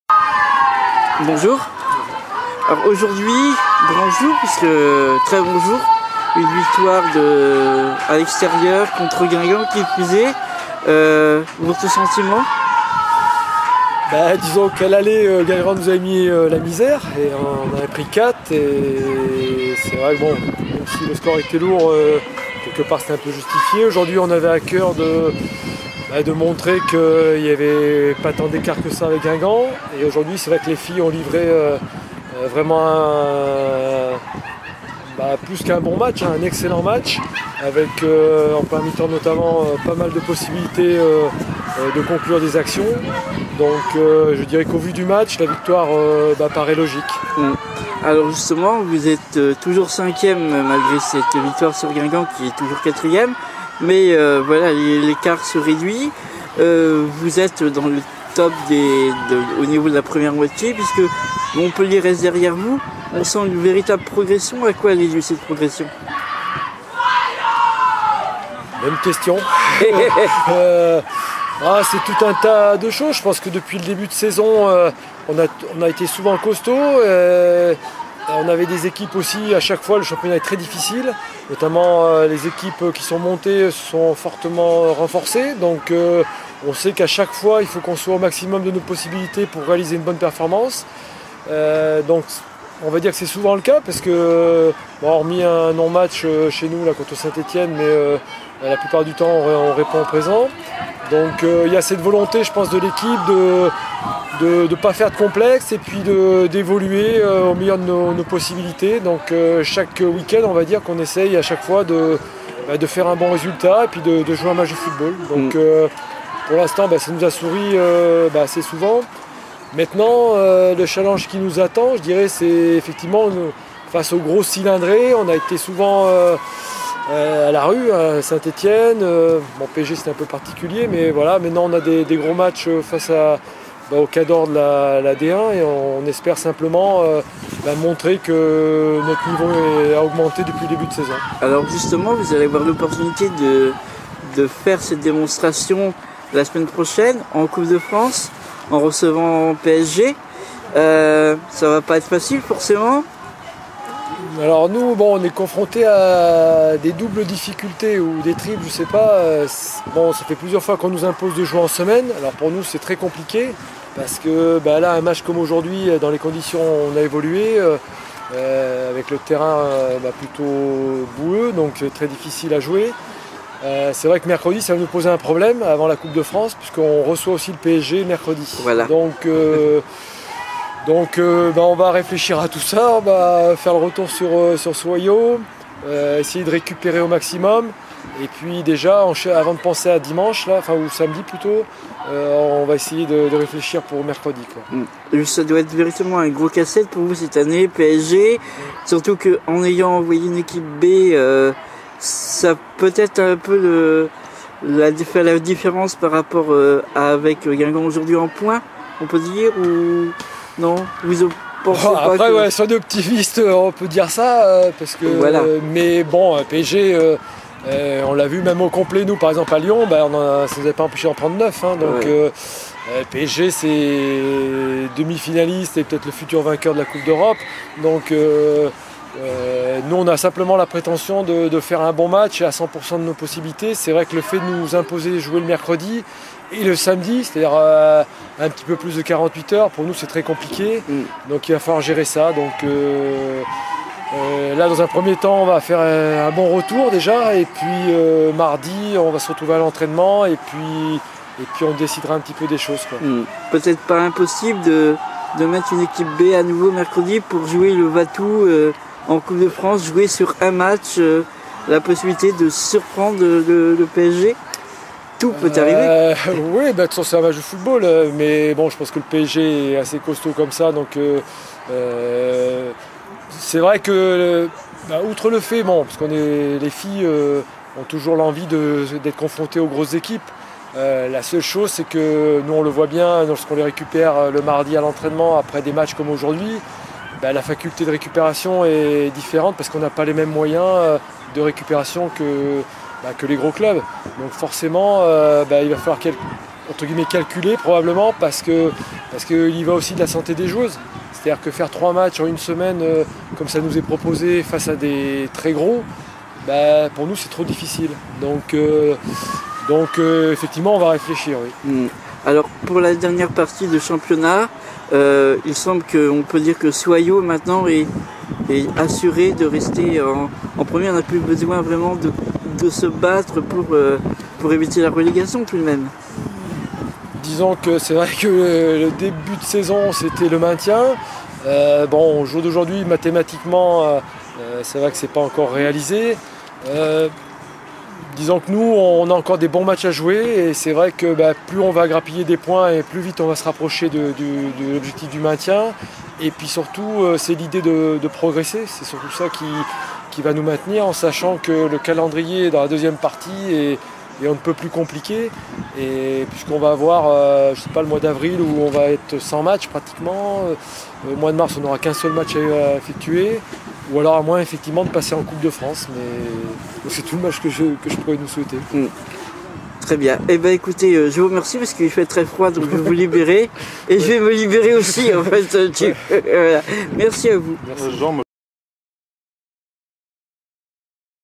Bonjour. Alors aujourd'hui, grand jour, puisque très bon jour, une victoire à l'extérieur contre Guingamp qui est fusée. Votre sentiment? Disons qu'à l'aller, Guingamp nous a mis la misère et on en a pris 4 et c'est vrai que bon, même si le score était lourd, quelque part c'était un peu justifié. Aujourd'hui on avait à cœur de montrer qu'il n'y avait pas tant d'écart que ça avec Guingamp. Et aujourd'hui, c'est vrai que les filles ont livré vraiment plus qu'un bon match, un excellent match, avec en première mi-temps notamment pas mal de possibilités de conclure des actions. Donc je dirais qu'au vu du match, la victoire paraît logique. Alors justement, vous êtes toujours 5e malgré cette victoire sur Guingamp qui est toujours 4e. Mais voilà, l'écart se réduit. Vous êtes dans le top au niveau de la première moitié, puisque Montpellier reste derrière vous. On sent une véritable progression. À quoi elle est due cette progression? Même question. C'est tout un tas de choses. Je pense que depuis le début de saison, on a été souvent costaud. On avait des équipes aussi, à chaque fois le championnat est très difficile, notamment les équipes qui sont montées se sont fortement renforcées, donc on sait qu'à chaque fois il faut qu'on soit au maximum de nos possibilités pour réaliser une bonne performance. Donc on va dire que c'est souvent le cas parce que, hormis un non-match chez nous là, contre Saint-Etienne, mais la plupart du temps on répond présent. Donc il y a cette volonté, je pense, de l'équipe de ne pas faire de complexe et puis d'évoluer au meilleur de nos possibilités. Donc chaque week-end, on va dire qu'on essaye à chaque fois de faire un bon résultat et puis de jouer un match de football. Donc pour l'instant, ça nous a souri assez souvent. Maintenant, le challenge qui nous attend, je dirais, c'est effectivement face aux gros cylindrés. On a été souvent à la rue, à Saint-Etienne. PSG c'était un peu particulier, mais voilà, maintenant on a des gros matchs face au Cador de la D1 et on espère simplement montrer que notre niveau a augmenté depuis le début de saison. Alors justement, vous allez avoir l'opportunité de faire cette démonstration la semaine prochaine en Coupe de France, en recevant PSG. Ça va pas être facile forcément. Alors nous, on est confronté à des doubles difficultés ou des triples, je sais pas. Ça fait plusieurs fois qu'on nous impose de jouer en semaine. Alors pour nous, c'est très compliqué parce que là, un match comme aujourd'hui, dans les conditions où on a évolué, avec le terrain plutôt boueux, donc très difficile à jouer. C'est vrai que mercredi, ça va nous poser un problème avant la Coupe de France, puisqu'on reçoit aussi le PSG mercredi. Voilà. Donc on va réfléchir à tout ça, on va faire le retour sur Soyo, essayer de récupérer au maximum. Et puis déjà, avant de penser à dimanche, ou samedi plutôt, on va essayer de réfléchir pour mercredi. Ça doit être véritablement un gros casse-tête pour vous cette année, PSG. Surtout qu'en ayant envoyé une équipe B, ça peut-être un peu faire la différence par rapport avec Guingamp aujourd'hui en points, on peut dire, ou non, vous pensez pas après, que... soyons optimistes, on peut dire ça, parce que. Voilà. Mais bon, PSG, on l'a vu même au complet, nous par exemple à Lyon, ça ne nous avait pas empêché d'en prendre 9. Donc PSG c'est demi-finaliste et peut-être le futur vainqueur de la Coupe d'Europe. Donc nous on a simplement la prétention de faire un bon match à 100% de nos possibilités. C'est vrai que le fait de nous imposer de jouer le mercredi et le samedi, c'est-à-dire un petit peu plus de 48 heures, pour nous c'est très compliqué. Donc il va falloir gérer ça. Donc là dans un premier temps on va faire un bon retour déjà et puis mardi on va se retrouver à l'entraînement et puis on décidera un petit peu des choses. Peut-être pas impossible de mettre une équipe B à nouveau mercredi pour jouer le Vatou en Coupe de France, jouer sur un match, la possibilité de surprendre le PSG. Tout peut arriver. Oui, de toute façon c'est un match de football, mais bon je pense que le PSG est assez costaud comme ça, donc c'est vrai que outre le fait, parce qu'on les filles ont toujours l'envie d'être confrontées aux grosses équipes. La seule chose c'est que nous on le voit bien lorsqu'on les récupère le mardi à l'entraînement après des matchs comme aujourd'hui, la faculté de récupération est différente parce qu'on n'a pas les mêmes moyens de récupération que les gros clubs. Donc forcément il va falloir entre guillemets calculé probablement parce qu'il y va aussi de la santé des joueuses. C'est-à-dire que faire 3 matchs en une semaine, comme ça nous est proposé face à des très gros, bah, pour nous c'est trop difficile. Donc effectivement on va réfléchir, oui. Alors pour la dernière partie de championnat, il semble qu'on peut dire que Soyaux maintenant est assuré de rester en premier. On n'a plus besoin vraiment de se battre pour éviter la relégation tout de même. Disons que c'est vrai que le début de saison c'était le maintien. Bon, au jour d'aujourd'hui, mathématiquement, c'est vrai que c'est pas encore réalisé. Disons que nous, on a encore des bons matchs à jouer et c'est vrai que plus on va grappiller des points et plus vite on va se rapprocher de l'objectif du maintien. Et puis surtout, c'est l'idée de progresser. C'est surtout ça qui va nous maintenir en sachant que le calendrier dans la deuxième partie est on ne peut plus compliqué. Et puisqu'on va avoir, je sais pas, le mois d'avril où on va être sans match pratiquement. Au mois de mars, on n'aura qu'un seul match à effectuer. Ou alors à moins effectivement de passer en Coupe de France, mais c'est tout le match que je pourrais nous souhaiter. Très bien. Eh bien écoutez, je vous remercie parce qu'il fait très froid, donc je vais vous libérer. Et je vais me libérer aussi en fait. Voilà. Merci à vous. Merci. Jean,